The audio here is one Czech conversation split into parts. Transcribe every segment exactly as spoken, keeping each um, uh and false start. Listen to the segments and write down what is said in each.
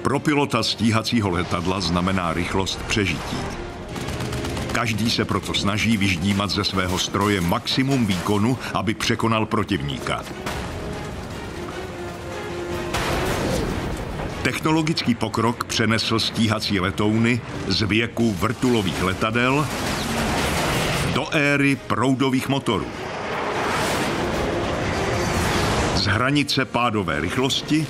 Pro pilota stíhacího letadla znamená rychlost přežití. Každý se proto snaží vyždímat ze svého stroje maximum výkonu, aby překonal protivníka. Technologický pokrok přenesl stíhací letouny z věku vrtulových letadel do éry proudových motorů. Z hranice pádové rychlosti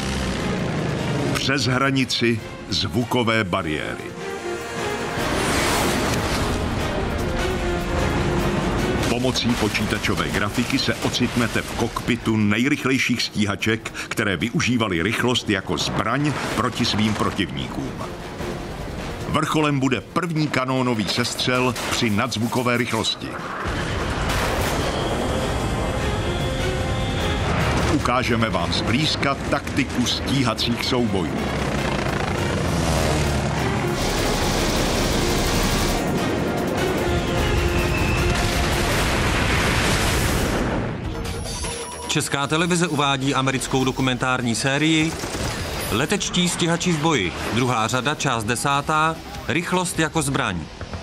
přes hranici zvukové bariéry. Pomocí počítačové grafiky se ocitnete v kokpitu nejrychlejších stíhaček, které využívaly rychlost jako zbraň proti svým protivníkům. Vrcholem bude první kanónový sestřel při nadzvukové rychlosti. Ukážeme vám zblízka taktiku stíhacích soubojů. Česká televize uvádí americkou dokumentární sérii Letečtí stíhači v boji, druhá řada, část desátá, rychlost jako zbraň.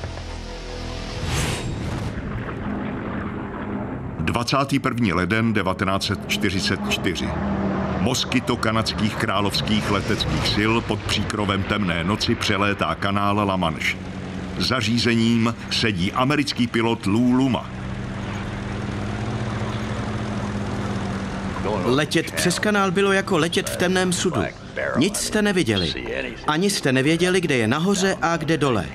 dvacátého prvního ledna devatenáct set čtyřicet čtyři. Moskyto kanadských královských leteckých sil pod příkrovem temné noci přelétá kanál La Manche. Za řízením sedí americký pilot Lou Luma. Letět přes kanál bylo jako letět v temném sudu. Nic jste neviděli. Ani jste nevěděli, kde je nahoře a kde dole.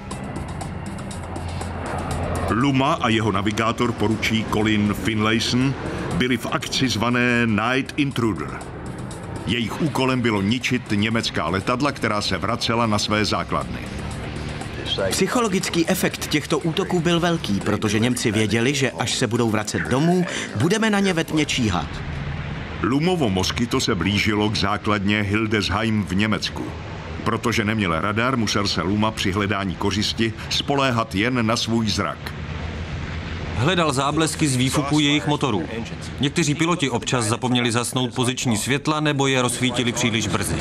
Luma a jeho navigátor poručík Colin Finlayson byli v akci zvané Night Intruder. Jejich úkolem bylo ničit německá letadla, která se vracela na své základny. Psychologický efekt těchto útoků byl velký, protože Němci věděli, že až se budou vracet domů, budeme na ně ve tmě číhat. Lumovo Moskyto se blížilo k základně Hildesheim v Německu. Protože neměl radar, musel se Luma při hledání kořisti spoléhat jen na svůj zrak. Hledal záblesky z výfuku jejich motorů. Někteří piloti občas zapomněli zasnout poziční světla nebo je rozsvítili příliš brzy.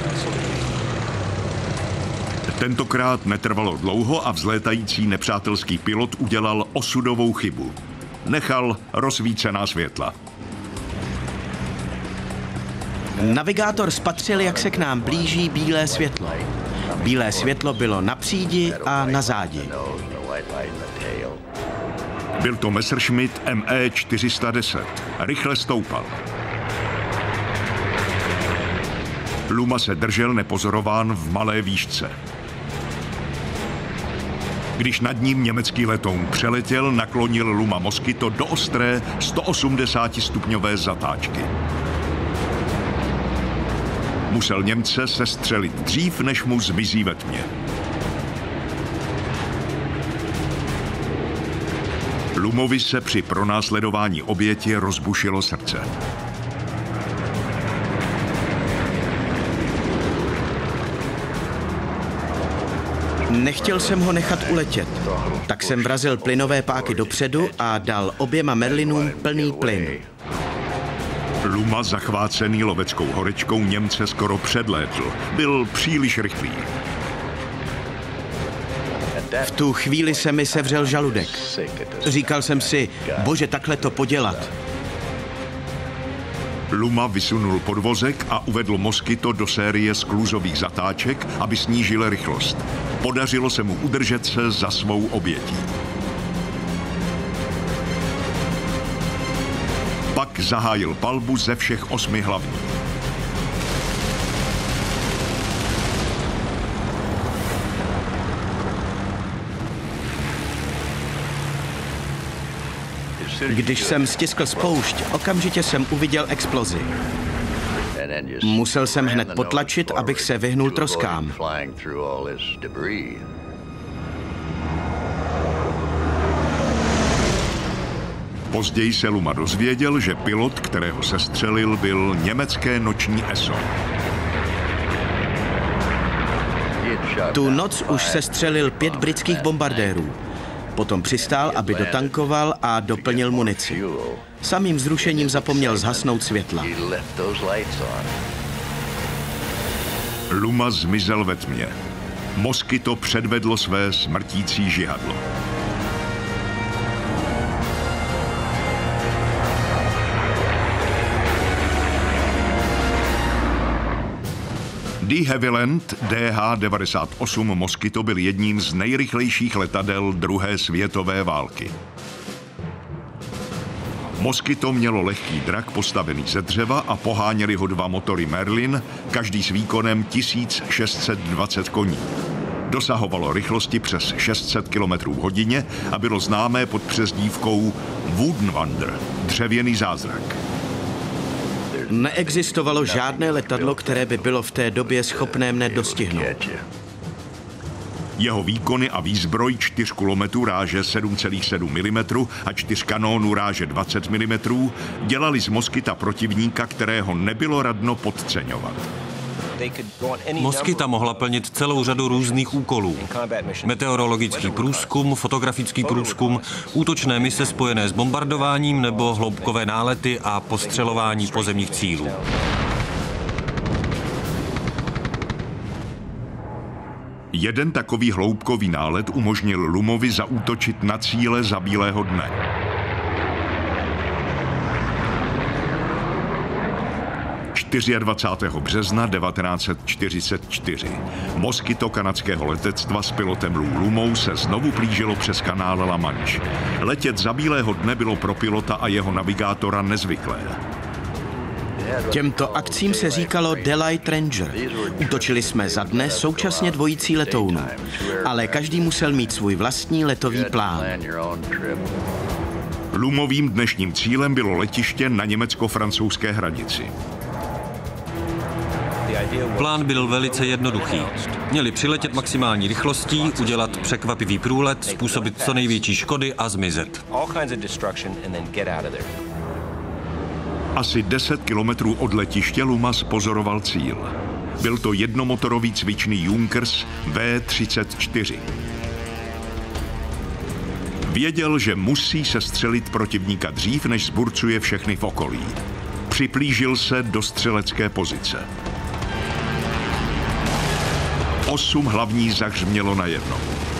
Tentokrát netrvalo dlouho a vzlétající nepřátelský pilot udělal osudovou chybu. Nechal rozsvícená světla. Navigátor spatřil, jak se k nám blíží bílé světlo. Bílé světlo bylo na přídi a na zádi. Byl to Messerschmitt M E čtyři sta deset. Rychle stoupal. Luma se držel nepozorován v malé výšce. Když nad ním německý letoun přeletěl, naklonil Luma Moskyto do ostré sto osmdesátistupňové zatáčky. Musel Němce sestřelit dřív, než mu zmizí ve tmě. Lumovi se při pronásledování oběti rozbušilo srdce. Nechtěl jsem ho nechat uletět, tak jsem vrazil plynové páky dopředu a dal oběma Merlinům plný plyn. Luma, zachvácený loveckou horečkou, Němce skoro předlétl. Byl příliš rychlý. V tu chvíli se mi sevřel žaludek. Říkal jsem si, bože, takhle to podělat. Luma vysunul podvozek a uvedl Moskyto do série skluzových zatáček, aby snížil rychlost. Podařilo se mu udržet se za svou obětí. Pak zahájil palbu ze všech osmi hlavní. Když jsem stiskl spoušť, okamžitě jsem uviděl explozi. Musel jsem hned potlačit, abych se vyhnul troskám. Později se Luma dozvěděl, že pilot, kterého sestřelil, byl německé noční E S O. Tu noc už sestřelil pět britských bombardérů. Potom přistál, aby dotankoval a doplnil munici. Samým zrušením zapomněl zhasnout světla. Luma zmizel ve tmě. Moskyto předvedlo své smrtící žihadlo. De Havilland D H devadesát osm Moskyto byl jedním z nejrychlejších letadel druhé světové války. Moskyto mělo lehký drak postavený ze dřeva a poháněli ho dva motory Merlin, každý s výkonem tisíc šest set dvacet koní. Dosahovalo rychlosti přes šest set kilometrů v hodině a bylo známé pod přezdívkou Woodenwander, dřevěný zázrak. Neexistovalo žádné letadlo, které by bylo v té době schopné mne dostihnout. Jeho výkony a výzbroj čtyř kulometů ráže sedm celá sedm milimetrů a čtyř kanónů ráže dvacet milimetrů dělali z Moskyta protivníka, kterého nebylo radno podceňovat. Moskyta mohla plnit celou řadu různých úkolů. Meteorologický průzkum, fotografický průzkum, útočné mise spojené s bombardováním nebo hloubkové nálety a postřelování pozemních cílů. Jeden takový hloubkový nálet umožnil Lumovi zaútočit na cíle za bílého dne. dvacátého čtvrtého března devatenáct set čtyřicet čtyři. Moskyto kanadského letectva s pilotem Lou Lumou se znovu plížilo přes kanál La Manche. Letět za bílého dne bylo pro pilota a jeho navigátora nezvyklé. Těmto akcím se říkalo Daylight Ranger. Útočili jsme za dne současně dvojicí letounů, ale každý musel mít svůj vlastní letový plán. Lumovým dnešním cílem bylo letiště na německo-francouzské hranici. Plán byl velice jednoduchý. Měli přiletět maximální rychlostí, udělat překvapivý průlet, způsobit co největší škody a zmizet. Asi deset kilometrů od letiště Luma pozoroval cíl. Byl to jednomotorový cvičný Junkers V třicet čtyři. Věděl, že musí sestřelit protivníka dřív, než zburcuje všechny v okolí. Připlížil se do střelecké pozice. Osm hlavní zahřmělo najednou.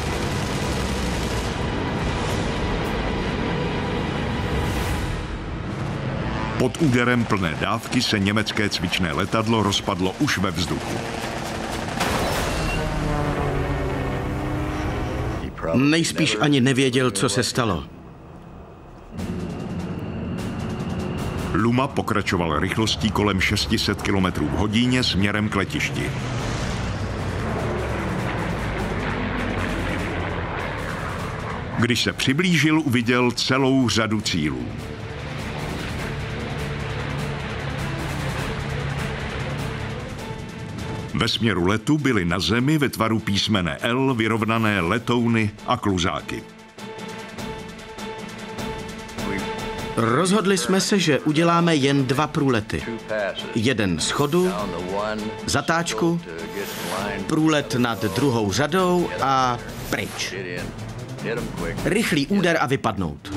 Pod úderem plné dávky se německé cvičné letadlo rozpadlo už ve vzduchu. Nejspíš ani nevěděl, co se stalo. Luma pokračoval rychlostí kolem šest set kilometrů v hodině směrem k letišti. Když se přiblížil, uviděl celou řadu cílů. Ve směru letu byly na zemi ve tvaru písmene L vyrovnané letouny a kluzáky. Rozhodli jsme se, že uděláme jen dva průlety. Jeden schodu, zatáčku, průlet nad druhou řadou a pryč. Rychlý úder a vypadnout.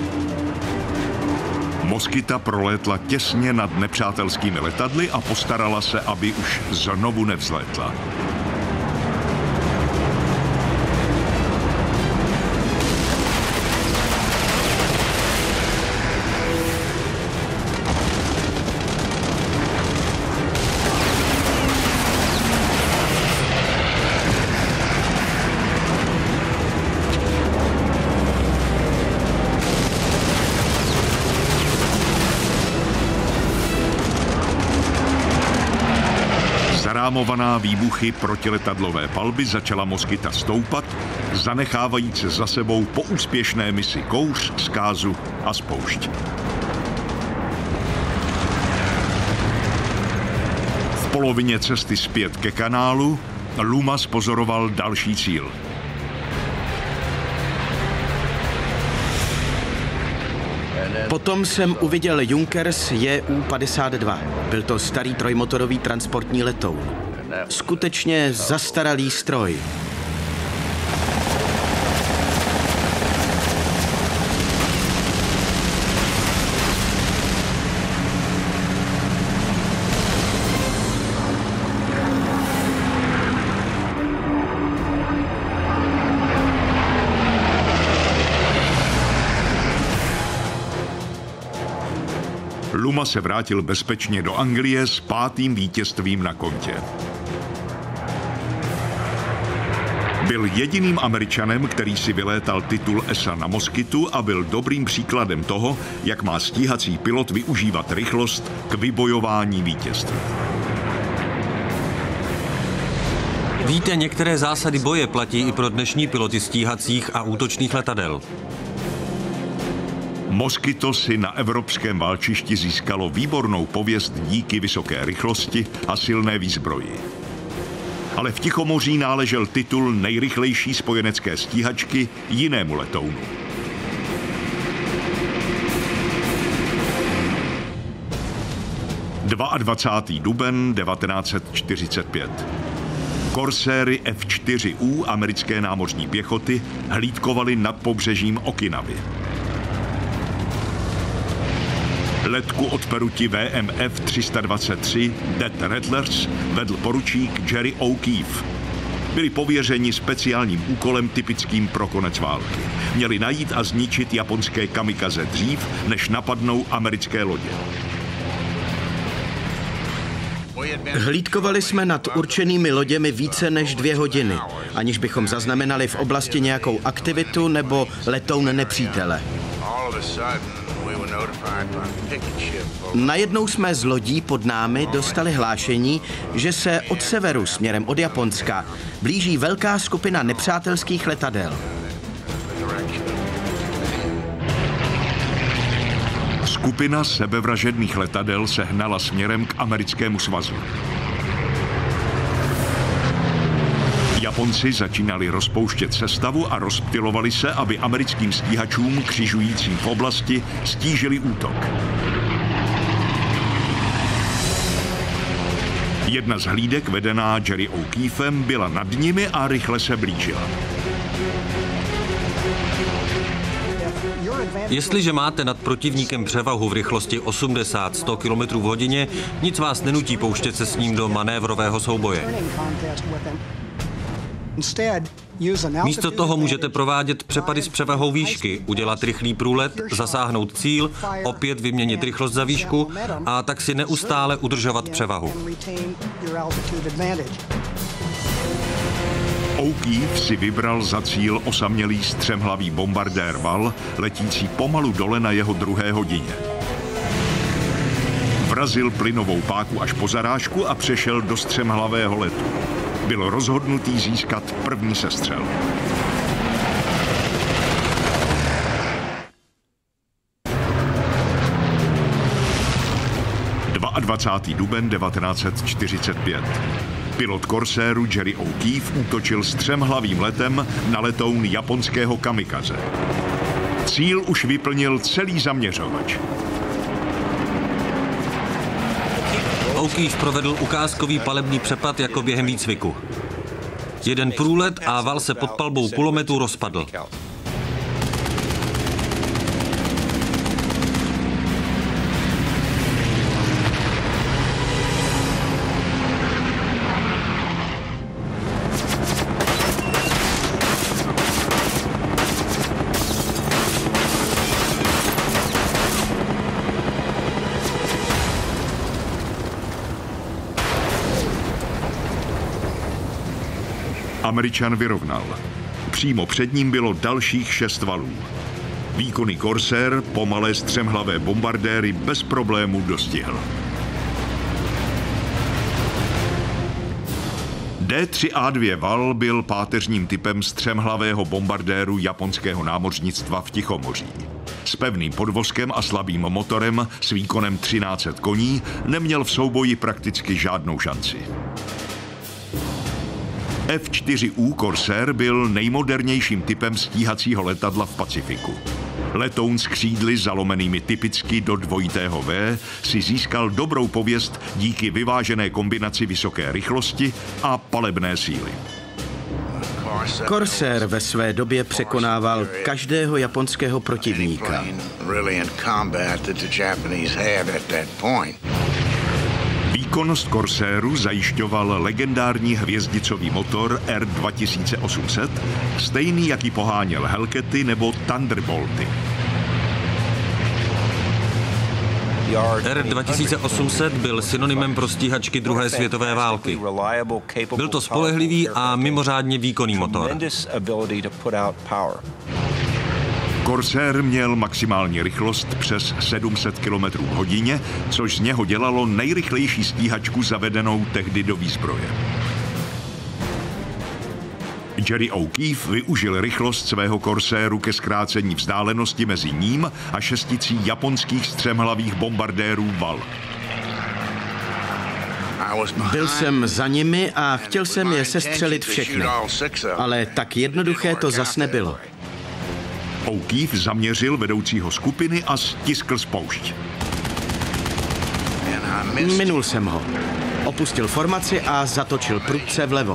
Moskyta prolétla těsně nad nepřátelskými letadly a postarala se, aby už znovu nevzlétla. Zarámovaná výbuchy protiletadlové palby začala Moskyta stoupat, zanechávajíc za sebou po úspěšné misi kouř, zkázu a spoušť. V polovině cesty zpět ke kanálu Luma pozoroval další cíl. Potom jsem uviděl Junkers J U padesát dva. Byl to starý trojmotorový transportní letoun. Skutečně zastaralý stroj. Truman se vrátil bezpečně do Anglie s pátým vítězstvím na kontě. Byl jediným Američanem, který si vylétal titul Esa na Moskytu a byl dobrým příkladem toho, jak má stíhací pilot využívat rychlost k vybojování vítězství. Víte, některé zásady boje platí i pro dnešní piloty stíhacích a útočných letadel. Moskyto si na evropském válčišti získalo výbornou pověst díky vysoké rychlosti a silné výzbroji. Ale v Tichomoří náležel titul nejrychlejší spojenecké stíhačky jinému letounu. dvacátého druhého dubna devatenáct set čtyřicet pět. Corséry F čtyři U americké námořní pěchoty hlídkovaly nad pobřežím Okinavy. Letku od peruti V M F tři sta dvacet tři Death Rattlers vedl poručík Jerry O'Keefe. Byli pověřeni speciálním úkolem typickým pro konec války. Měli najít a zničit japonské kamikaze dřív, než napadnou americké lodě. Hlídkovali jsme nad určenými loděmi více než dvě hodiny, aniž bychom zaznamenali v oblasti nějakou aktivitu nebo letoun nepřítele. Najednou jsme z lodí pod námi dostali hlášení, že se od severu směrem od Japonska blíží velká skupina nepřátelských letadel. Skupina sebevražedných letadel se hnala směrem k americkému svazu. Japonci začínali rozpouštět sestavu a rozptylovali se, aby americkým stíhačům křižujícím v oblasti stížili útok. Jedna z hlídek vedená Jerry O'Keefem byla nad nimi a rychle se blížila. Jestliže máte nad protivníkem převahu v rychlosti osmdesát až sto kilometrů v hodině, nic vás nenutí pouštět se s ním do manévrového souboje. Místo toho můžete provádět přepady s převahou výšky, udělat rychlý průlet, zasáhnout cíl, opět vyměnit rychlost za výšku a tak si neustále udržovat převahu. O'Keefe si vybral za cíl osamělý střemhlavý bombardér Val, letící pomalu dole na jeho druhé hodině. Vrazil plynovou páku až po zarážku a přešel do střemhlavého letu. Byl rozhodnutý získat první sestřel. dvacátého druhého dubna devatenáct set čtyřicet pět. Pilot Corsairu Jerry O'Keefe útočil střemhlavým letem na letoun japonského kamikaze. Cíl už vyplnil celý zaměřovač. O'Keefe provedl ukázkový palebný přepad jako během výcviku. Jeden průlet a val se pod palbou kulometu rozpadl. Američan vyrovnal. Přímo před ním bylo dalších šest valů. Výkonný Corsair pomalé střemhlavé bombardéry bez problémů dostihl. D tři A dva val byl páteřním typem střemhlavého bombardéru japonského námořnictva v Tichomoří. S pevným podvozkem a slabým motorem s výkonem třináct set koní neměl v souboji prakticky žádnou šanci. F čtyři U Corsair byl nejmodernějším typem stíhacího letadla v Pacifiku. Letoun s křídly zalomenými typicky do dvojitého V si získal dobrou pověst díky vyvážené kombinaci vysoké rychlosti a palebné síly. Corsair ve své době překonával každého japonského protivníka. Výkonnost Corsairu zajišťoval legendární hvězdicový motor R dva tisíce osm set, stejný, jaký poháněl Hellcaty nebo Thunderbolty. R dva tisíce osm set byl synonymem pro stíhačky druhé světové války. Byl to spolehlivý a mimořádně výkonný motor. Corsair měl maximální rychlost přes sedm set kilometrů v hodině, což z něho dělalo nejrychlejší stíhačku zavedenou tehdy do výzbroje. Jerry O'Keefe využil rychlost svého Corsairu ke zkrácení vzdálenosti mezi ním a šesticí japonských střemhlavých bombardérů Val. Byl jsem za nimi a chtěl jsem je sestřelit všechny, ale tak jednoduché to zas nebylo. O'Keefe zaměřil vedoucího skupiny a stiskl spoušť. Minul jsem ho. Opustil formaci a zatočil prudce vlevo.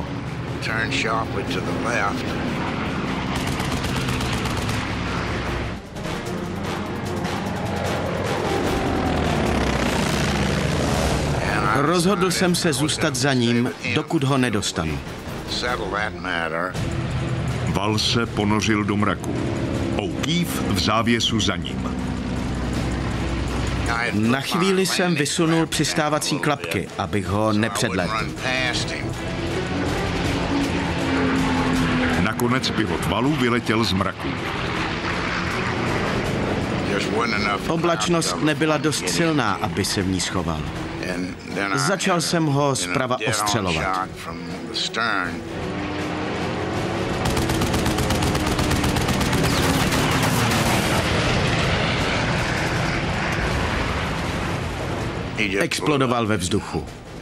Rozhodl jsem se zůstat za ním, dokud ho nedostanu. Val se ponořil do mraku. O'Keefe v závěsu za ním. Na chvíli jsem vysunul přistávací klapky, abych ho nepředlehl. Nakonec pilot Valu vyletěl z mraku. Oblačnost nebyla dost silná, aby se v ní schoval. Začal jsem ho zprava ostřelovat. Explodoval ve vzduchu.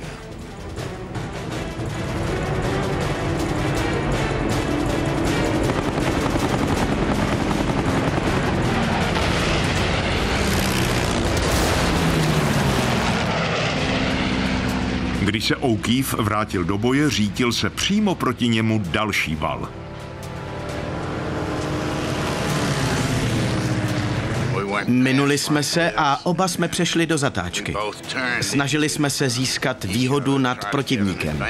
Když se O'Keefe vrátil do boje, řítil se přímo proti němu další val. Minuli jsme se a oba jsme přešli do zatáčky. Snažili jsme se získat výhodu nad protivníkem.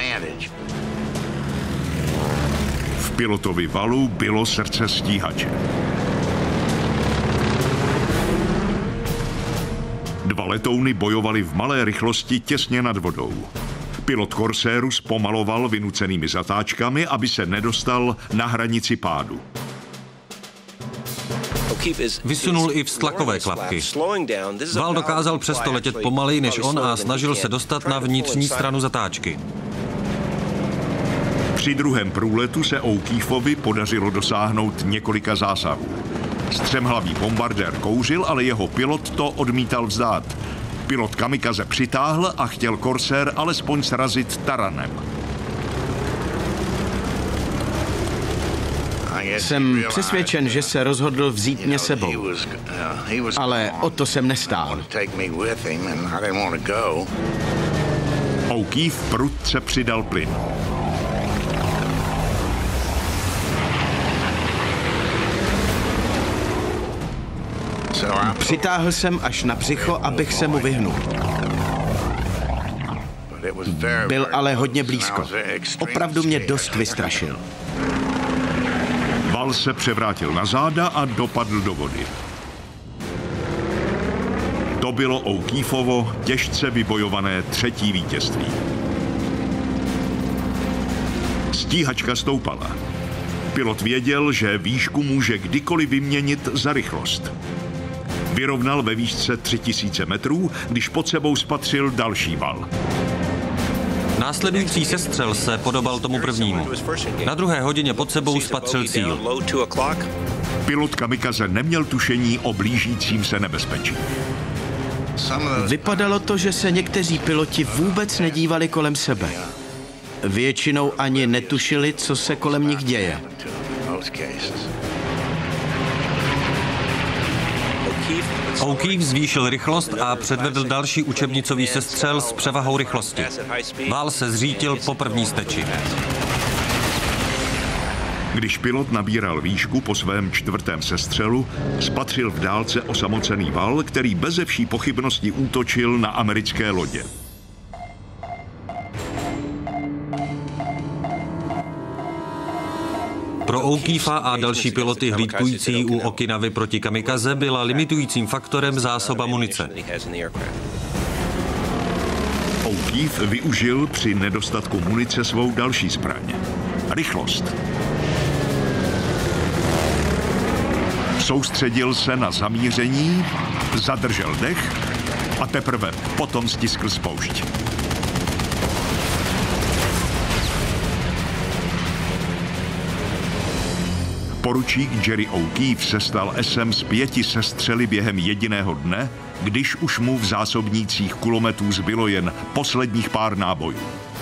V pilotovi Valu bylo srdce stíhače. Dva letouny bojovali v malé rychlosti těsně nad vodou. Pilot Corsairu zpomaloval vynucenými zatáčkami, aby se nedostal na hranici pádu. Vysunul i vztlakové klapky. Val dokázal přesto letět pomaleji než on a snažil se dostat na vnitřní stranu zatáčky. Při druhém průletu se O'Keefeovi podařilo dosáhnout několika zásahů. Střemhlavý bombardér kouřil, ale jeho pilot to odmítal vzdát. Pilot kamikaze přitáhl a chtěl Corsair alespoň srazit taranem. Jsem přesvědčen, že se rozhodl vzít mě sebou, ale o to jsem nestál. O'Keefe prudce přidal plyn. Přitáhl jsem až na břicho, abych se mu vyhnul. Byl ale hodně blízko. Opravdu mě dost vystrašil. Val se převrátil na záda a dopadl do vody. To bylo O'Keefeovo těžce vybojované třetí vítězství. Stíhačka stoupala. Pilot věděl, že výšku může kdykoliv vyměnit za rychlost. Vyrovnal ve výšce tři tisíce metrů, když pod sebou spatřil další val. Následující sestřel se podobal tomu prvnímu. Na druhé hodině pod sebou spatřil cíl. Pilot kamikaze neměl tušení o blížícím se nebezpečí. Vypadalo to, že se někteří piloti vůbec nedívali kolem sebe. Většinou ani netušili, co se kolem nich děje. O'Keefe zvýšil rychlost a předvedl další učebnicový sestřel s převahou rychlosti. Val se zřítil po první steči. Když pilot nabíral výšku po svém čtvrtém sestřelu, spatřil v dálce osamocený val, který beze vší pochybnosti útočil na americké lodě. Pro O'Keeffa a další piloty hlídkující u Okinavy proti kamikaze byla limitujícím faktorem zásoba munice. O'Keefe využil při nedostatku munice svou další zbraň. Rychlost. Soustředil se na zamíření, zadržel dech a teprve potom stiskl spoušť. Poručík Jerry O'Keefe se stal esem s pěti sestřely během jediného dne, když už mu v zásobnících kulometů zbylo jen posledních pár nábojů.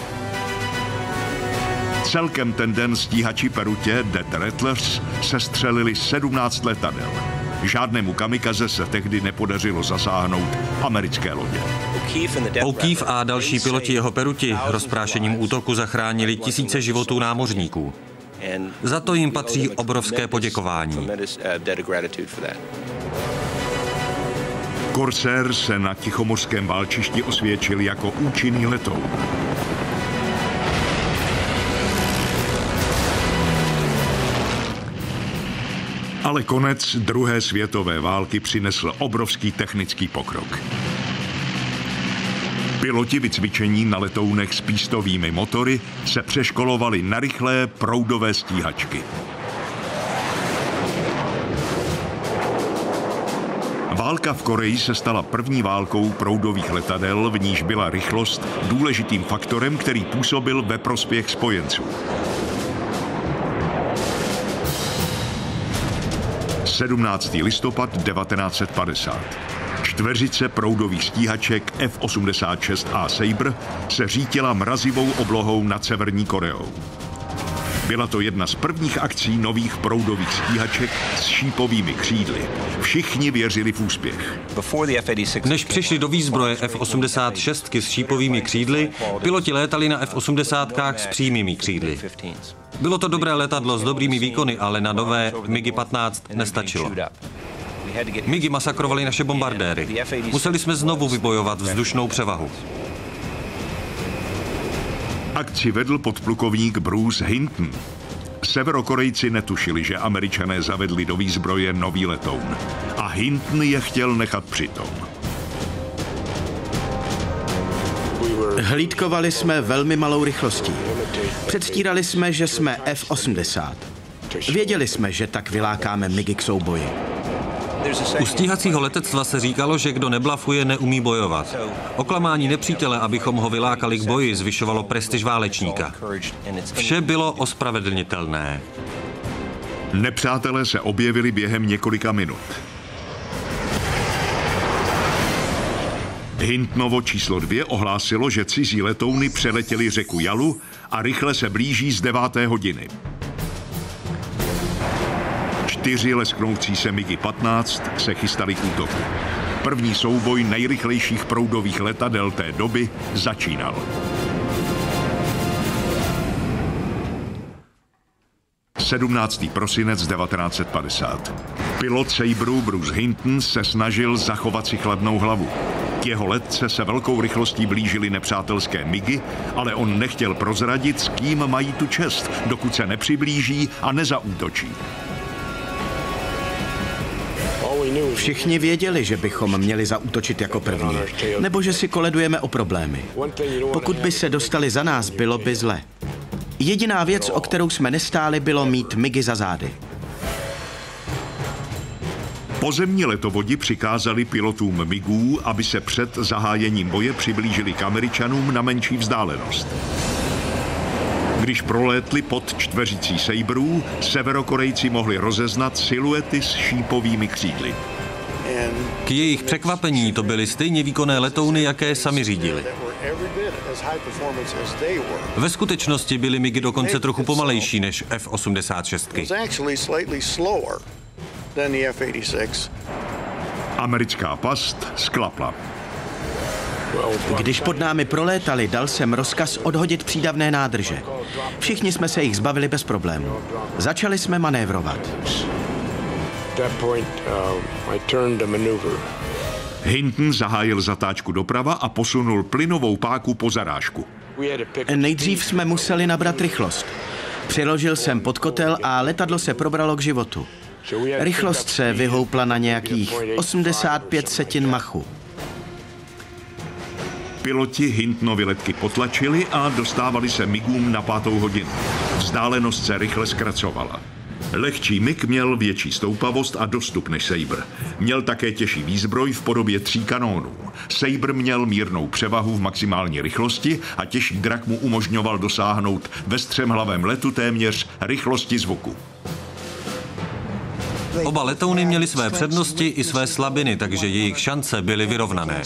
Celkem ten den stíhači Perutě Death Rattlers sestřelili sedmnáct letadel. Žádnému kamikaze se tehdy nepodařilo zasáhnout americké lodě. O'Keefe a další piloti jeho Peruti rozprášením útoku zachránili tisíce životů námořníků. Za to jim patří obrovské poděkování. Corsair se na tichomořském válčišti osvědčil jako účinný letoun. Ale konec druhé světové války přinesl obrovský technický pokrok. Piloti vycvičení na letounech s pístovými motory se přeškolovali na rychlé proudové stíhačky. Válka v Koreji se stala první válkou proudových letadel, v níž byla rychlost důležitým faktorem, který působil ve prospěch spojenců. sedmnáctého listopad devatenáct set padesát. Čtveřice proudových stíhaček F osmdesát šest A Sabre se řítila mrazivou oblohou nad Severní Koreou. Byla to jedna z prvních akcí nových proudových stíhaček s šípovými křídly. Všichni věřili v úspěch. Než přišli do výzbroje F osmdesát šest s šípovými křídly, piloti létali na F osmdesát s přímými křídly. Bylo to dobré letadlo s dobrými výkony, ale na nové MiG patnáct nestačilo. MiGy masakrovali naše bombardéry. Museli jsme znovu vybojovat vzdušnou převahu. Akci vedl podplukovník Bruce Hinton. Severokorejci netušili, že Američané zavedli do výzbroje nový letoun. A Hinton je chtěl nechat přitom. Hlídkovali jsme velmi malou rychlostí. Předstírali jsme, že jsme F osmdesát. Věděli jsme, že tak vylákáme MiGy k souboji. U stíhacího letectva se říkalo, že kdo neblafuje, neumí bojovat. Oklamání nepřítele, abychom ho vylákali k boji, zvyšovalo prestiž válečníka. Vše bylo ospravedlnitelné. Nepřátelé se objevili během několika minut. Hintonovo číslo dvě ohlásilo, že cizí letouny přeletěly řeku Jalu a rychle se blíží z deváté hodiny. Čtyři lesknoucí se MiGy patnáct se chystali k útoku. První souboj nejrychlejších proudových letadel té doby začínal. sedmnáctého prosince devatenáct set padesát. Pilot Sabru Bruce Hinton se snažil zachovat si chladnou hlavu. K jeho letce se velkou rychlostí blížily nepřátelské MiGy, ale on nechtěl prozradit, s kým mají tu čest, dokud se nepřiblíží a nezaútočí. Všichni věděli, že bychom měli zaútočit jako první, nebo že si koledujeme o problémy. Pokud by se dostali za nás, bylo by zle. Jediná věc, o kterou jsme nestáli, bylo mít MiGy za zády. Pozemní letovodi přikázali pilotům MiGů, aby se před zahájením boje přiblížili k Američanům na menší vzdálenost. Když prolétli pod čtveřicí Sabrů, Severokorejci mohli rozeznat siluety s šípovými křídly. K jejich překvapení to byly stejně výkonné letouny, jaké sami řídili. Ve skutečnosti byly MiGy dokonce trochu pomalejší než F osmdesát šest. Americká past sklapla. Když pod námi prolétali, dal jsem rozkaz odhodit přídavné nádrže. Všichni jsme se jich zbavili bez problémů. Začali jsme manévrovat. Hinton zahájil zatáčku doprava a posunul plynovou páku po zarážku. Nejdřív jsme museli nabrat rychlost. Přiložil jsem pod kotel a letadlo se probralo k životu. Rychlost se vyhoupla na nějakých osmdesát pět setin Machu. Piloti Hintonovy letky potlačili a dostávali se migům na pátou hodinu. Vzdálenost se rychle zkracovala. Lehčí mig měl větší stoupavost a dostup než Sabre. Měl také těžší výzbroj v podobě tří kanónů. Sabre měl mírnou převahu v maximální rychlosti a těžší drak mu umožňoval dosáhnout ve střemhlavém letu téměř rychlosti zvuku. Oba letouny měly své přednosti i své slabiny, takže jejich šance byly vyrovnané.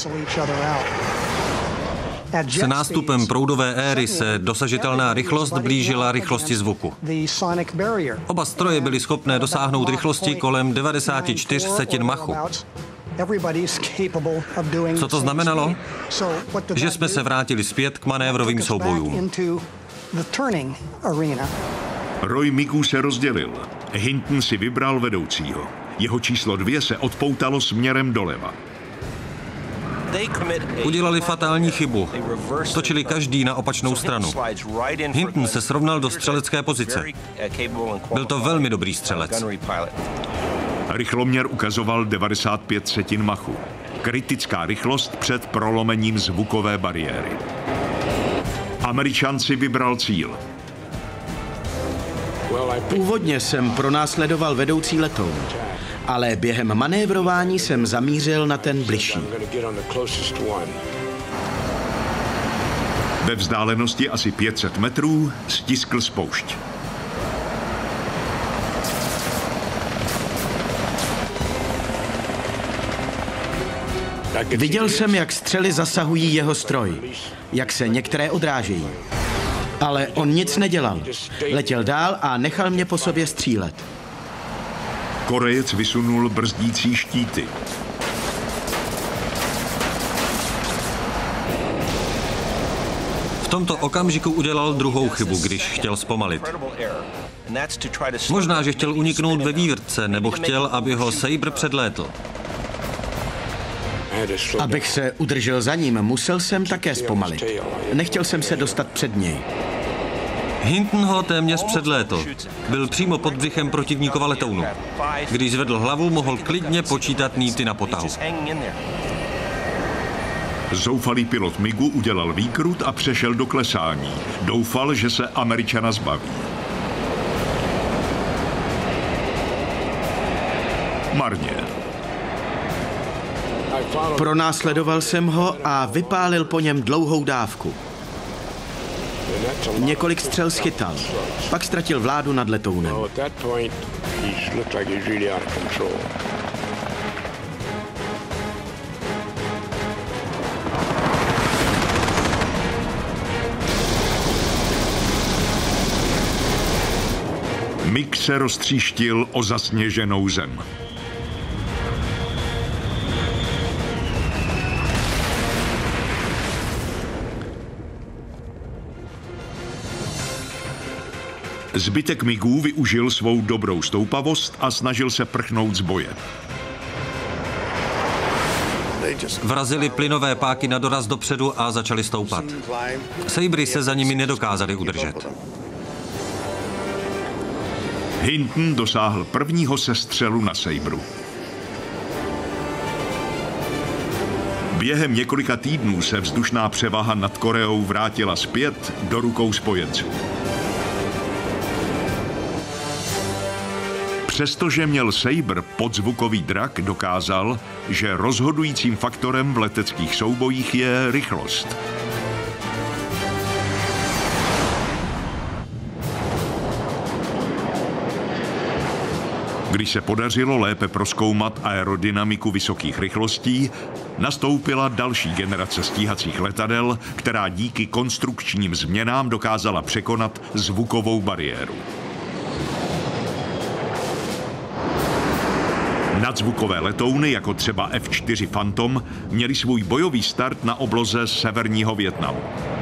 Se nástupem proudové éry se dosažitelná rychlost blížila rychlosti zvuku. Oba stroje byly schopné dosáhnout rychlosti kolem devadesát čtyři setin Machu. Co to znamenalo? Že jsme se vrátili zpět k manévrovým soubojům. Roj migů se rozdělil. Hinton si vybral vedoucího. Jeho číslo dvě se odpoutalo směrem doleva. Udělali fatální chybu. Točili každý na opačnou stranu. Hinton se srovnal do střelecké pozice. Byl to velmi dobrý střelec. Rychloměr ukazoval devadesát pět setin Machu. Kritická rychlost před prolomením zvukové bariéry. Američan si vybral cíl. Původně jsem pronásledoval vedoucí letoun, ale během manévrování jsem zamířil na ten bližší. Ve vzdálenosti asi pět set metrů stiskl spoušť. Viděl jsem, jak střely zasahují jeho stroj, jak se některé odrážejí. Ale on nic nedělal. Letěl dál a nechal mě po sobě střílet. Korejec vysunul brzdící štíty. V tomto okamžiku udělal druhou chybu, když chtěl zpomalit. Možná, že chtěl uniknout ve vývrtce, nebo chtěl, aby ho Sabre předlétl. Abych se udržel za ním, musel jsem také zpomalit. Nechtěl jsem se dostat před něj. Hinton ho téměř předlétl. Byl přímo pod břichem protivníkova letounu. Když zvedl hlavu, mohl klidně počítat nýty na potahu. Zoufalý pilot migu udělal výkrut a přešel do klesání. Doufal, že se Američana zbaví. Marně. Pronásledoval jsem ho a vypálil po něm dlouhou dávku. Několik střel schytal, pak ztratil vládu nad letounem. Mig se roztříštil o zasněženou zem. Zbytek migů využil svou dobrou stoupavost a snažil se prchnout z boje. Vrazili plynové páky na doraz dopředu a začali stoupat. Sabry se za nimi nedokázali udržet. Hinton dosáhl prvního sestřelu na Sabru. Během několika týdnů se vzdušná převaha nad Koreou vrátila zpět do rukou spojenců. Přestože měl Sabre podzvukový drak, dokázal, že rozhodujícím faktorem v leteckých soubojích je rychlost. Když se podařilo lépe prozkoumat aerodynamiku vysokých rychlostí, nastoupila další generace stíhacích letadel, která díky konstrukčním změnám dokázala překonat zvukovou bariéru. Nadzvukové letouny, jako třeba F čtyři Phantom, měly svůj bojový start na obloze severního Vietnamu.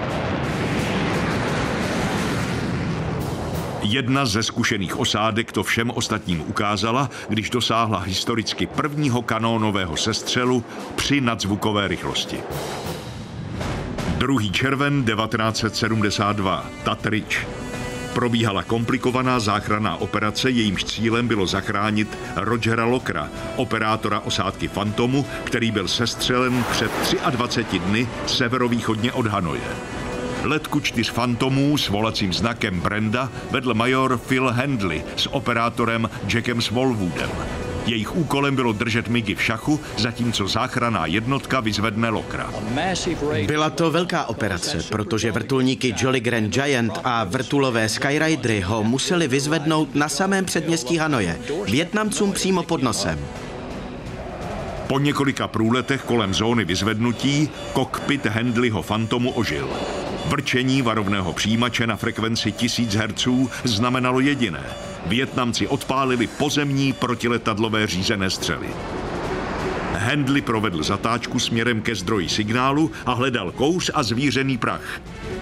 Jedna ze zkušených osádek to všem ostatním ukázala, když dosáhla historicky prvního kanónového sestřelu při nadzvukové rychlosti. druhý červen devatenáct set sedmdesát dva, Tat Ridge. Probíhala komplikovaná záchranná operace, jejímž cílem bylo zachránit Rogera Lockera, operátora osádky Phantomu, který byl sestřelen před dvaceti třemi dny severovýchodně od Hanoje. Letku čtyř Phantomů s volacím znakem Brenda vedl major Phil Handley s operátorem Jackem Smallwoodem. Jejich úkolem bylo držet migy v šachu, zatímco záchranná jednotka vyzvedne Lockera. Byla to velká operace, protože vrtulníky Jolly Grant Giant a vrtulové Skyridery ho museli vyzvednout na samém předměstí Hanoje, Vietnamcům přímo pod nosem. Po několika průletech kolem zóny vyzvednutí kokpit Handleyho Phantomu ožil. Vrčení varovného přijímače na frekvenci tisíc hertzů znamenalo jediné. Vietnamci odpálili pozemní protiletadlové řízené střely. Handley provedl zatáčku směrem ke zdroji signálu a hledal kouř a zvířený prach.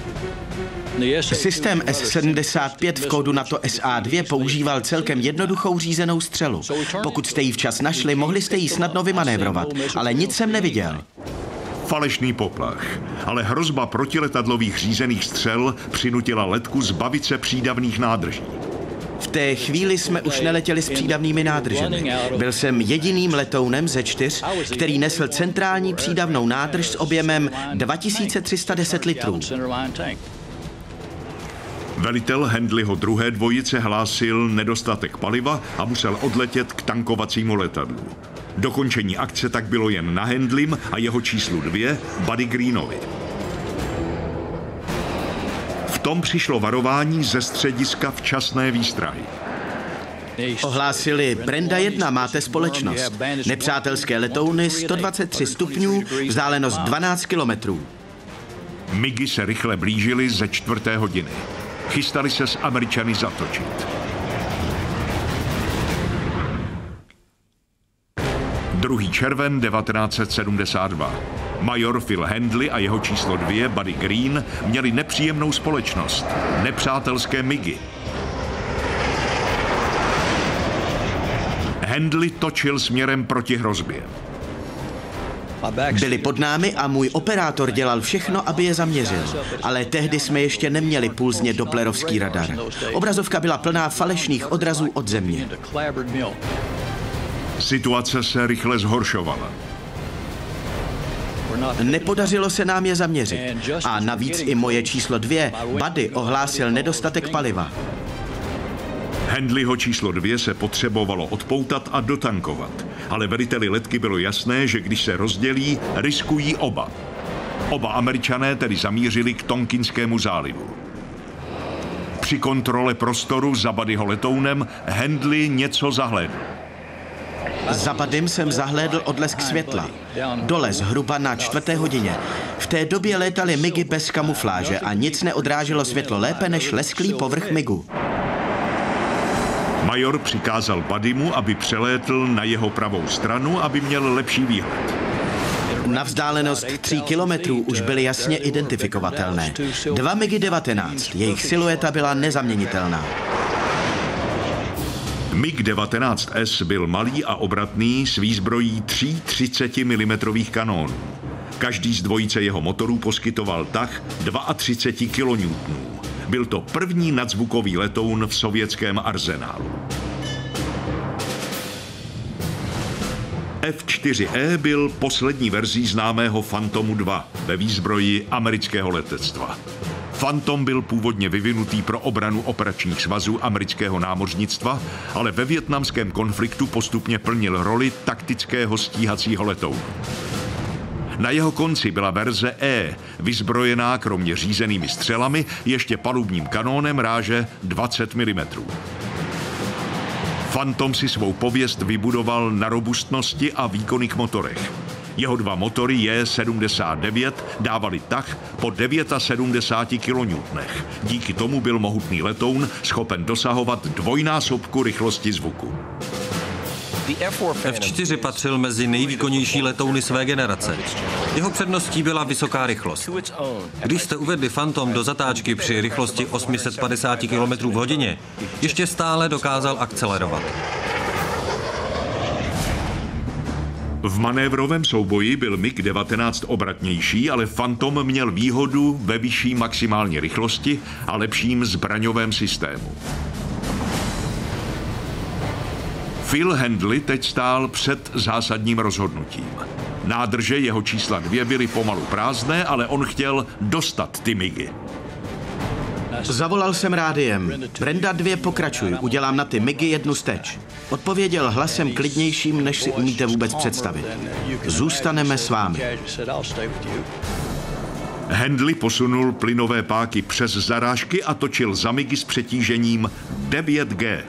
Systém S sedmdesát pět v kódu NATO S A dva používal celkem jednoduchou řízenou střelu. Pokud jste ji včas našli, mohli jste ji snadno vymanévrovat, ale nic jsem neviděl. Falešný poplach, ale hrozba protiletadlových řízených střel přinutila letku zbavit se přídavných nádrží. V té chvíli jsme už neletěli s přídavnými nádržemi. Byl jsem jediným letounem ze čtyř, který nesl centrální přídavnou nádrž s objemem dva tisíce tři sta deset litrů. Velitel Handleyho druhé dvojice hlásil nedostatek paliva a musel odletět k tankovacímu letadlu. Dokončení akce tak bylo jen na Handleym a jeho číslu dvě, Buddy Greenovi. V tom přišlo varování ze střediska včasné výstrahy. Ohlásili, Brenda jedna, máte společnost. Nepřátelské letouny, sto dvacet tři stupňů, vzdálenost dvanáct kilometrů. Migy se rychle blížily ze čtvrté hodiny. Chystali se s Američany zatočit. druhý červen devatenáct set sedmdesát dva. Major Phil Handley a jeho číslo dvě, Buddy Green, měli nepříjemnou společnost. Nepřátelské migy. Handley točil směrem proti hrozbě. Byli pod námi a můj operátor dělal všechno, aby je zaměřil. Ale tehdy jsme ještě neměli pulzně doplerovský radar. Obrazovka byla plná falešných odrazů od země. Situace se rychle zhoršovala. Nepodařilo se nám je zaměřit. A navíc i moje číslo dvě, Buddy, ohlásil nedostatek paliva. Handleyho číslo dvě se potřebovalo odpoutat a dotankovat. Ale veliteli letky bylo jasné, že když se rozdělí, riskují oba. Oba Američané tedy zamířili k Tonkinskému zálivu. Při kontrole prostoru za Buddyho letounem Handley něco zahlédl. Za Buddym jsem zahlédl odlesk světla. Dole zhruba na čtvrté hodině. V té době létaly migy bez kamufláže a nic neodráželo světlo lépe než lesklý povrch migu. Major přikázal Buddymu, aby přelétl na jeho pravou stranu, aby měl lepší výhled. Na vzdálenost tří kilometrů už byly jasně identifikovatelné. Dva migy devatenáct, jejich silueta byla nezaměnitelná. MiG devatenáct S byl malý a obratný s výzbrojí tří třicetimilimetrových kanónů. Každý z dvojice jeho motorů poskytoval tah třicet dva kilonewtonů. Byl to první nadzvukový letoun v sovětském arzenálu. F čtyři E byl poslední verzí známého Phantomu dva ve výzbroji amerického letectva. Phantom byl původně vyvinutý pro obranu operačních svazů amerického námořnictva, ale ve vietnamském konfliktu postupně plnil roli taktického stíhacího letounu. Na jeho konci byla verze E, vyzbrojená kromě řízenými střelami ještě palubním kanónem ráže dvacet milimetrů. Phantom si svou pověst vybudoval na robustnosti a výkonných motorech. Jeho dva motory J sedmdesát devět dávaly tah po sedmdesáti devíti kilonewtonech. Díky tomu byl mohutný letoun schopen dosahovat dvojnásobku rychlosti zvuku. F čtyři patřil mezi nejvýkonnější letouny své generace. Jeho předností byla vysoká rychlost. Když jste uvedli Phantom do zatáčky při rychlosti osm set padesát kilometrů v hodině, ještě stále dokázal akcelerovat. V manévrovém souboji byl mig devatenáct obratnější, ale Phantom měl výhodu ve vyšší maximální rychlosti a lepším zbraňovém systému. Phil Handley teď stál před zásadním rozhodnutím. Nádrže jeho čísla dvě byly pomalu prázdné, ale on chtěl dostat ty migy. Zavolal jsem rádiem. Brenda dvě, pokračuj, udělám na ty migy jednu steč. Odpověděl hlasem klidnějším, než si umíte vůbec představit. Zůstaneme s vámi. Handley posunul plynové páky přes zarážky a točil za migy s přetížením devět gé.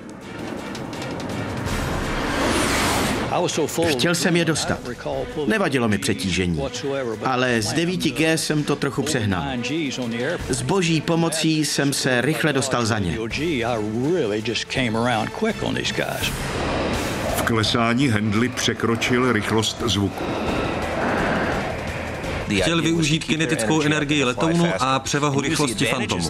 Chtěl jsem je dostat. Nevadilo mi přetížení. Ale z devět gé jsem to trochu přehnal. S boží pomocí jsem se rychle dostal za ně. V klesání Handley překročil rychlost zvuku. Chtěl využít kinetickou energii letounu a převahu rychlosti Phantomu.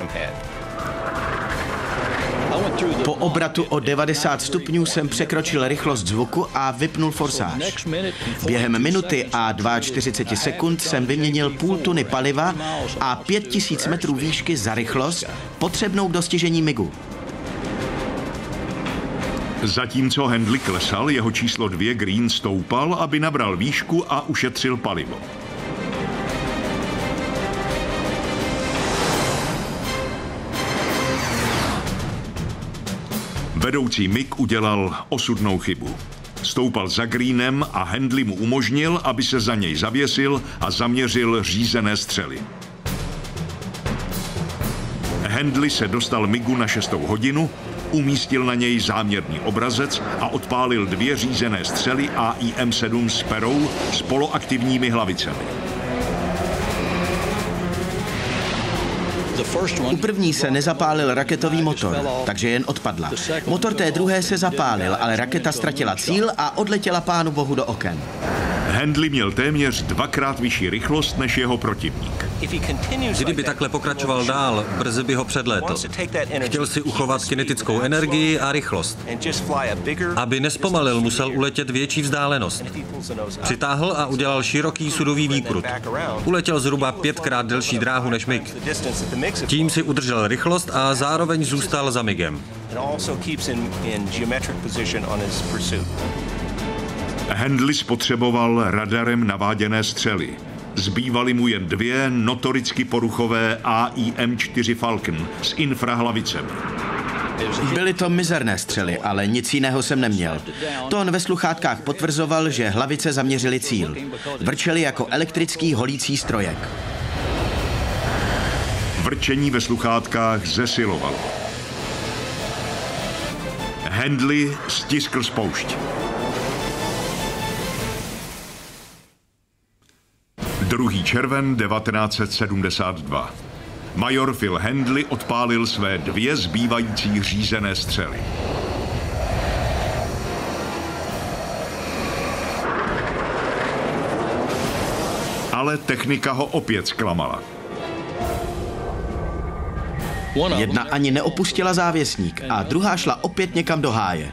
Po obratu o devadesát stupňů jsem překročil rychlost zvuku a vypnul forsáž. Během minuty a čtyřicet dva sekund jsem vyměnil půl tuny paliva a pět tisíc metrů výšky za rychlost potřebnou k dostižení migu. Zatímco Handley klesal, jeho číslo dvě Green stoupal, aby nabral výšku a ušetřil palivo. Vedoucí mig udělal osudnou chybu. Stoupal za Greenem a Handley mu umožnil, aby se za něj zavěsil a zaměřil řízené střely. Handley se dostal migu na šestou hodinu, umístil na něj záměrný obrazec a odpálil dvě řízené střely A I M sedm s perou s poloaktivními hlavicemi. U první se nezapálil raketový motor, takže jen odpadla. Motor té druhé se zapálil, ale raketa ztratila cíl a odletěla pánu bohu do oken. Handley měl téměř dvakrát vyšší rychlost než jeho protivník. Kdyby takhle pokračoval dál, brzy by ho předlétl. Chtěl si uchovat kinetickou energii a rychlost. Aby nespomalil, musel uletět větší vzdálenost. Přitáhl a udělal široký sudový výkrut. Uletěl zhruba pětkrát delší dráhu než mig. Tím si udržel rychlost a zároveň zůstal za migem. Handley spotřeboval radarem naváděné střely. Zbývaly mu jen dvě notoricky poruchové A I M čtyři Falcon s infrahlavicemi. Byly to mizerné střely, ale nic jiného jsem neměl. Tón ve sluchátkách potvrzoval, že hlavice zaměřily cíl. Vrčely jako elektrický holící strojek. Vrčení ve sluchátkách zesilovalo. Handley stiskl spoušť. druhý červen devatenáct set sedmdesát dva. Major Phil Handley odpálil své dvě zbývající řízené střely. Ale technika ho opět zklamala. Jedna ani neopustila závěsník a druhá šla opět někam do háje.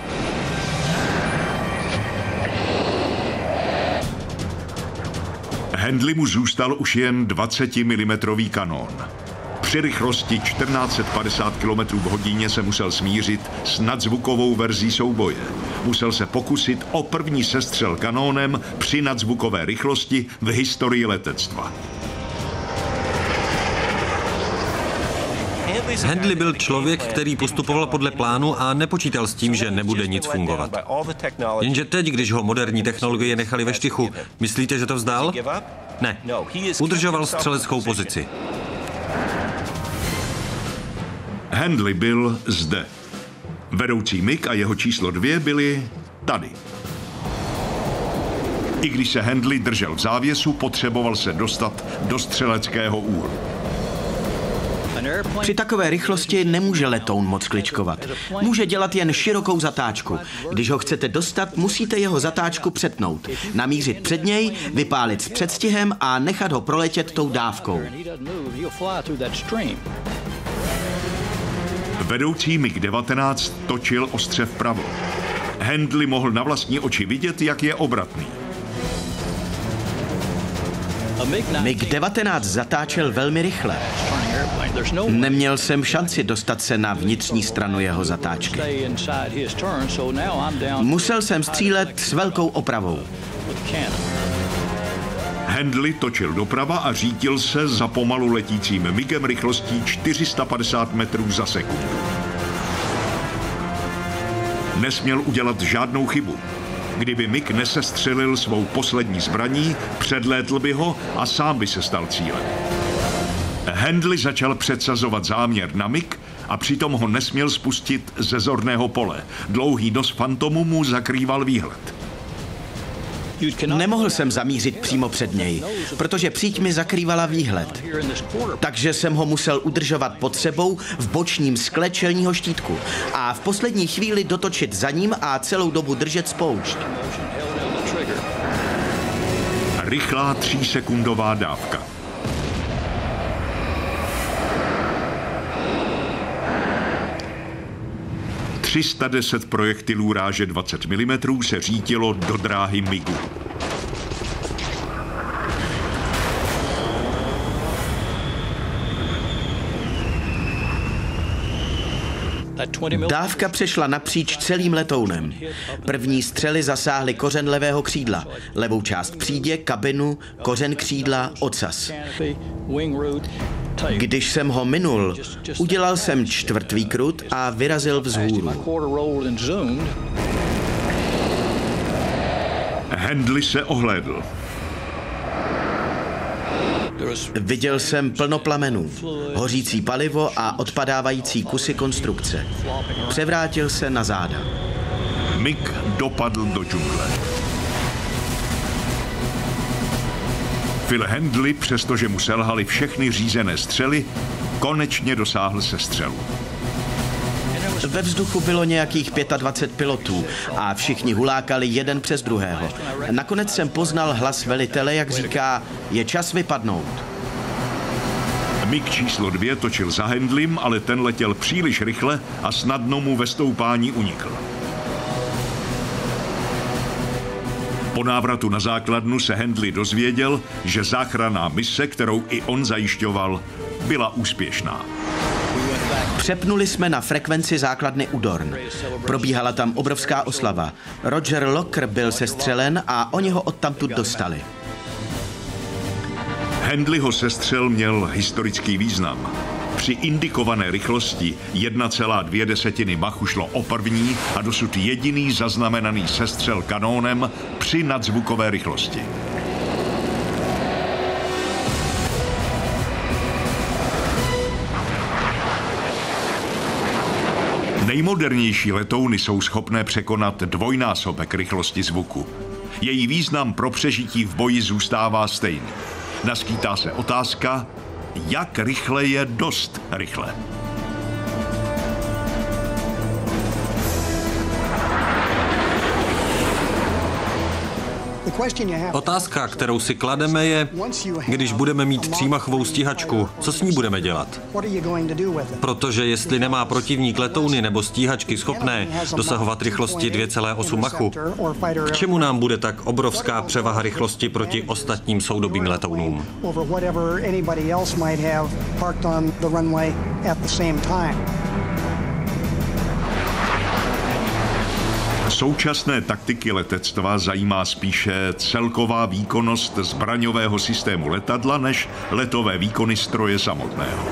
Handley mu zůstal už jen dvacetimimetrový kanón. Při rychlosti čtrnáct set padesát kilometrů v hodině se musel smířit s nadzvukovou verzí souboje. Musel se pokusit o první sestřel kanónem při nadzvukové rychlosti v historii letectva. Handley byl člověk, který postupoval podle plánu a nepočítal s tím, že nebude nic fungovat. Jenže teď, když ho moderní technologie nechali ve štychu, myslíte, že to vzdal? Ne. Udržoval střeleckou pozici. Handley byl zde. Vedoucí mig a jeho číslo dvě byli tady. I když se Handley držel v závěsu, potřeboval se dostat do střeleckého úhlu. Při takové rychlosti nemůže letoun moc kličkovat. Může dělat jen širokou zatáčku. Když ho chcete dostat, musíte jeho zatáčku přetnout, namířit před něj, vypálit s předstihem a nechat ho proletět tou dávkou. Vedoucí mig devatenáct točil ostře vpravo. Handley mohl na vlastní oči vidět, jak je obratný. mig devatenáct zatáčel velmi rychle. Neměl jsem šanci dostat se na vnitřní stranu jeho zatáčky. Musel jsem střílet s velkou opravou. Handley točil doprava a řídil se za pomalu letícím migem rychlostí čtyři sta padesát metrů za sekundu. Nesměl udělat žádnou chybu. Kdyby mig nesestřelil svou poslední zbraní, předlétl by ho a sám by se stal cílem. Handley začal předsazovat záměr na mig a přitom ho nesměl spustit ze zorného pole. Dlouhý nos Fantomu mu zakrýval výhled. Nemohl jsem zamířit přímo před něj, protože příď mi zakrývala výhled. Takže jsem ho musel udržovat pod sebou v bočním skle čelního štítku a v poslední chvíli dotočit za ním a celou dobu držet spoušť. Rychlá třísekundová dávka. tři sta deset projektilů ráže dvacet milimetrů se řítilo do dráhy migu. Dávka přešla napříč celým letounem. První střely zasáhly kořen levého křídla, levou část přídě, kabinu, kořen křídla, ocas. Když jsem ho minul, udělal jsem čtvrt výkrut a vyrazil vzhůru. Handley se ohlédl. Viděl jsem plno plamenů, hořící palivo a odpadávající kusy konstrukce. Převrátil se na záda. Mig dopadl do džungle. Phil Handley, přestože mu selhaly všechny řízené střely, konečně dosáhl sestřelu. Ve vzduchu bylo nějakých dvacet pět pilotů a všichni hulákali jeden přes druhého. Nakonec jsem poznal hlas velitele, jak říká, je čas vypadnout. mig číslo dvě točil za Handleym, ale ten letěl příliš rychle a snadno mu ve stoupání unikl. Po návratu na základnu se Handley dozvěděl, že záchranná mise, kterou i on zajišťoval, byla úspěšná. Přepnuli jsme na frekvenci základny Udorn. Probíhala tam obrovská oslava. Roger Locker byl sestřelen a oni ho odtamtud dostali. Handleyho sestřel měl historický význam. Při indikované rychlosti jedna celá dvě desetiny Machu šlo o první a dosud jediný zaznamenaný sestřel kanónem při nadzvukové rychlosti. Nejmodernější letouny jsou schopné překonat dvojnásobek rychlosti zvuku. Její význam pro přežití v boji zůstává stejný. Naskýtá se otázka, jak rychle je dost rychle. Otázka, kterou si klademe, je, když budeme mít třímachovou stíhačku, co s ní budeme dělat? Protože jestli nemá protivník letouny nebo stíhačky schopné dosahovat rychlosti dvě celá osm Machu, k čemu nám bude tak obrovská převaha rychlosti proti ostatním soudobým letounům? Současné taktiky letectva zajímá spíše celková výkonnost zbraňového systému letadla než letové výkony stroje samotného.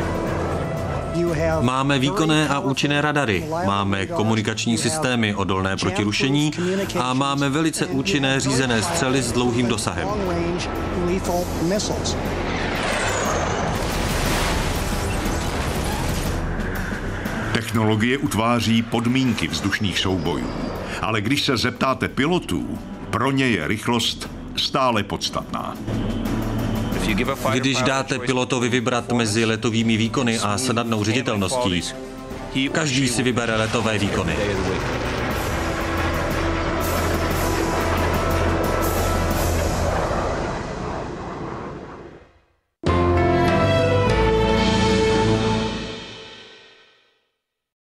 Máme výkonné a účinné radary, máme komunikační systémy odolné proti rušení a máme velice účinné řízené střely s dlouhým dosahem. Technologie utváří podmínky vzdušných soubojů, ale když se zeptáte pilotů, pro ně je rychlost stále podstatná. Když dáte pilotovi vybrat mezi letovými výkony a snadnou ředitelností, každý si vybere letové výkony.